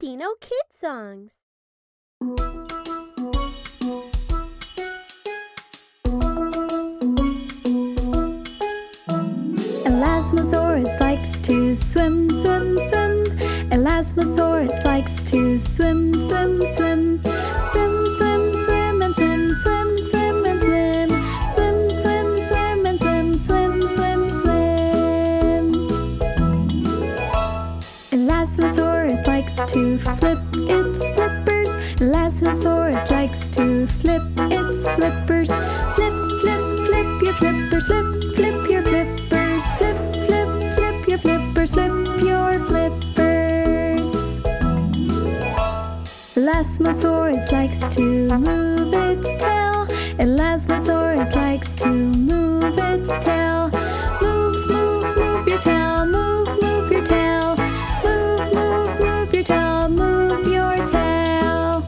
HiDino Kid Songs. Elasmosaurus likes to swim, swim, swim. Elasmosaurus likes to swim, swim, swim. Swim, swim, swim and swim, swim, swim and swim. Swim, swim, swim and swim, swim, swim, swim. Elasmosaurus likes to flip its flippers. Elasmosaurus likes to flip its flippers. Flip, flip, flip your flippers. Flip, flip your flippers. Flip, flip, flip your flippers. Flip your flippers. Elasmosaurus likes to move its tail. Elasmosaurus likes to move its tail. Move, move, move your tail. Move, move your tail. Move, move, move your tail. Move your tail.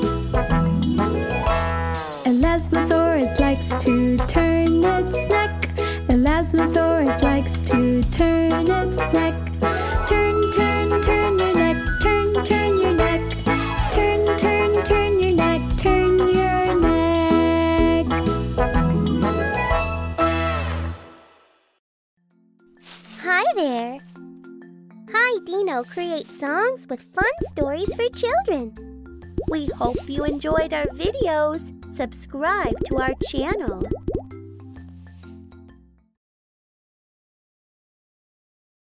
Elasmosaurus likes to turn its neck. Elasmosaurus likes to turn its neck. Turn, turn, turn your neck. Turn, turn your neck. Turn, turn, turn your neck. Turn your neck. Hi there! HiDino creates songs with fun stories for children. We hope you enjoyed our videos. Subscribe to our channel.